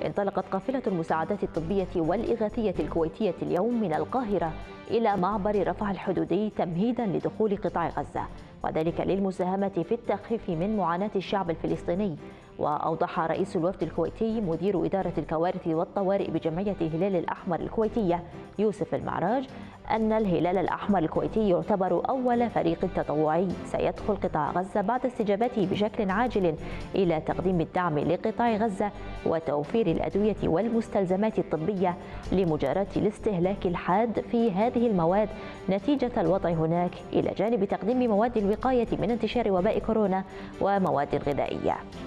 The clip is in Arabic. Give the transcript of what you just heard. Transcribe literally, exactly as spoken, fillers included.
انطلقت قافلة المساعدات الطبية والإغاثية الكويتية اليوم من القاهرة إلى معبر رفح الحدودي تمهيدا لدخول قطاع غزة، وذلك للمساهمة في التخفيف من معاناة الشعب الفلسطيني. وأوضح رئيس الوفد الكويتي مدير إدارة الكوارث والطوارئ بجمعية الهلال الأحمر الكويتية يوسف المعراج أن الهلال الأحمر الكويتي يعتبر أول فريق تطوعي سيدخل قطاع غزة بعد استجابته بشكل عاجل إلى تقديم الدعم لقطاع غزة وتوفير الأدوية والمستلزمات الطبية لمجاراة الاستهلاك الحاد في هذه المواد نتيجة الوضع هناك، إلى جانب تقديم مواد الوقاية من انتشار وباء كورونا ومواد غذائية.